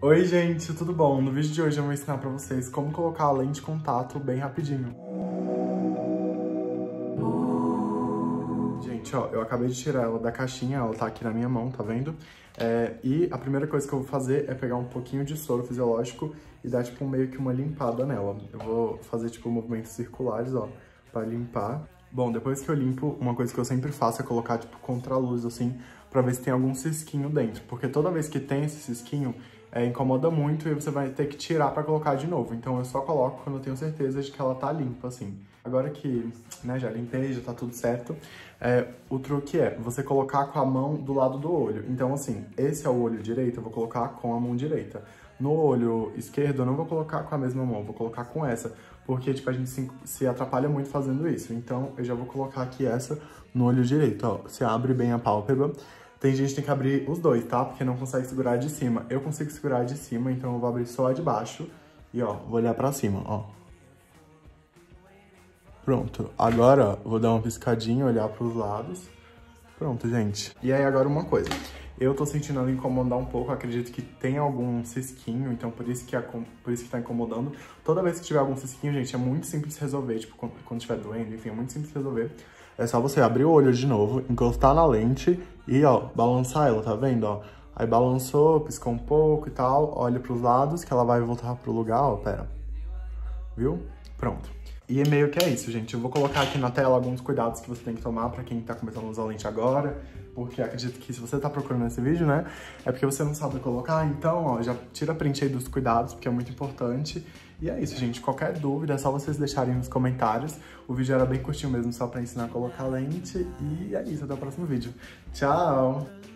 Oi gente, tudo bom? No vídeo de hoje eu vou ensinar pra vocês como colocar a lente de contato bem rapidinho. Gente, ó, eu acabei de tirar ela da caixinha, ela tá aqui na minha mão, tá vendo? E a primeira coisa que eu vou fazer é pegar um pouquinho de soro fisiológico e dar tipo meio que uma limpada nela. Eu vou fazer tipo movimentos circulares, ó, pra limpar. Bom, depois que eu limpo, uma coisa que eu sempre faço é colocar tipo contra a luz, assim, pra ver se tem algum cisquinho dentro. Porque toda vez que tem esse cisquinho, incomoda muito e você vai ter que tirar pra colocar de novo. Então eu só coloco quando eu tenho certeza de que ela tá limpa, assim. Agora que, né, já limpei, já tá tudo certo, o truque é você colocar com a mão do lado do olho. Então, assim, esse é o olho direito, eu vou colocar com a mão direita. No olho esquerdo, eu não vou colocar com a mesma mão, vou colocar com essa. Porque, tipo, a gente se atrapalha muito fazendo isso. Então, eu já vou colocar aqui essa no olho direito, ó. Você abre bem a pálpebra. Tem gente que tem que abrir os dois, tá? Porque não consegue segurar de cima. Eu consigo segurar de cima, então eu vou abrir só a de baixo. E, ó, vou olhar pra cima, ó. Pronto. Agora, vou dar uma piscadinha, olhar pros lados. Pronto, gente. E aí, agora uma coisa. Eu tô sentindo ela incomodar um pouco, acredito que tem algum cisquinho, então por isso que tá incomodando. Toda vez que tiver algum cisquinho, gente, é muito simples resolver, tipo, quando estiver doendo, enfim, é muito simples resolver. É só você abrir o olho de novo, encostar na lente e, ó, balançar ela, tá vendo, ó? Aí balançou, piscou um pouco e tal, olha pros lados que ela vai voltar pro lugar, ó, pera. Viu? Pronto. E é meio que é isso, gente. Eu vou colocar aqui na tela alguns cuidados que você tem que tomar pra quem tá começando a usar lente agora, porque acredito que se você tá procurando esse vídeo, né, é porque você não sabe colocar, então, ó, já tira print aí dos cuidados, porque é muito importante. E é isso, gente. Qualquer dúvida é só vocês deixarem nos comentários. O vídeo era bem curtinho mesmo, só pra ensinar a colocar lente. E é isso, até o próximo vídeo. Tchau!